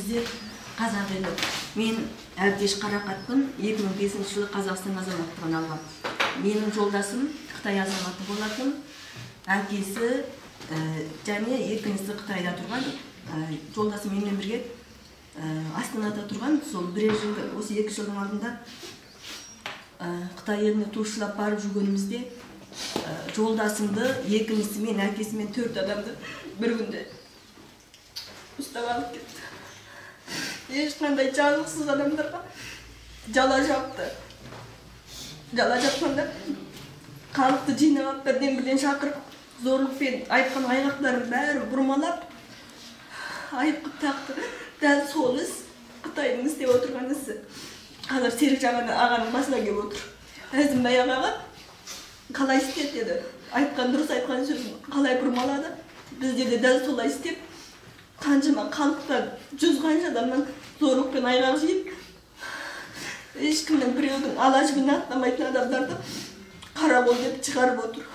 біздер қазақ елі. Мен Әбдеш Қарақатпын, 2005 жылы Қазақстан азаматтығын алған. Менің жолдасым Қытай азаматы болатын, әкесі және еркінісі Қытайда тұрған. Жолдасым менімен бірге Астанада тұрған. Сол бірер жыл, осы 2 жылдың алдында Қытай еліне тушылап барып жүргенімізде жолдасымды, еркінісімен, әкесімен 4 адамды бір күнде ұстап алып кетті. Ешқандай жазықсыз адамдарға жала жапты. Жала жапқанда халықты жинап, бірден шақырып, зорлықпен айтқан айғақтарын бәрі бұрмалап, айып тақты. Дәл сол іс Қытайдың істеп отырған ісі. Қазір Серік ағаның басына келіп отыр. Әзімбай ағаға қалай істеді деді. Айтқан дұрыс айтқан сөзін қалай бұрмалады. Бізде де дәл солай істеп, қаншама халықтан, 100 қанша адамнан зорлықпен айғақ жиып, ешкімнің біреудің ала-жібін аттамайтын адамдарды қарақол деп шығарып отыр.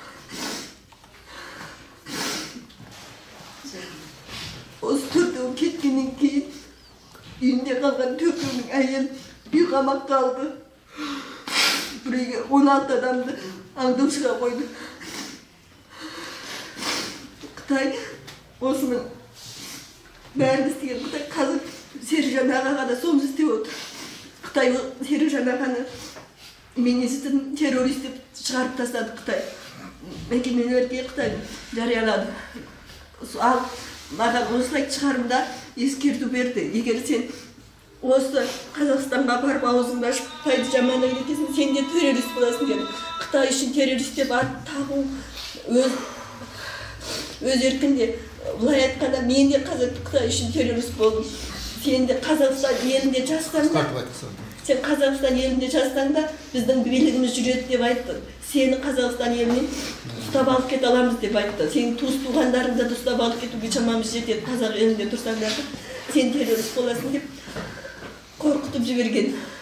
Осы 4-еуі кеткеннен кейін үйінде қалған 4-еуінің әйел үйқамақ қалды. Біреуге 16 адамды аңдаушыға қойды. Қытай осының бәрін істеген. Қытай қазір Серікжан ағаға да соны істеп отыр. Қытай Серікжан ағаны министрін террорист деп шығарып тастады Қытай. Мекемелерге Қытай жариялады. Ал маған осылай шығарымда ескерту берді. Егер сен осы Қазақстанға барып аузыңды ашып Қытайды жаман айтесің, сен де террорист боласың деді. Қытай үшін террорист деп ат тағу өз еркінде. Бұлай айтқанда мен де қазір Қытай үшін террорист болдым. Сен де Қазақстан елінде жазсаң да, сен Қазақстан елінде жазсаң да біздің билігіміз жүреді деп айтты. Сені Қазақстан елінен ұстап алып кете аламыз деп айтты. Сенің туыс-туғандарыңды да ұстап алып кетуге шамамыз жетеді. Қазақ елінде тұрсаңдар, сен террорист боласың деп қорқытып жіберген.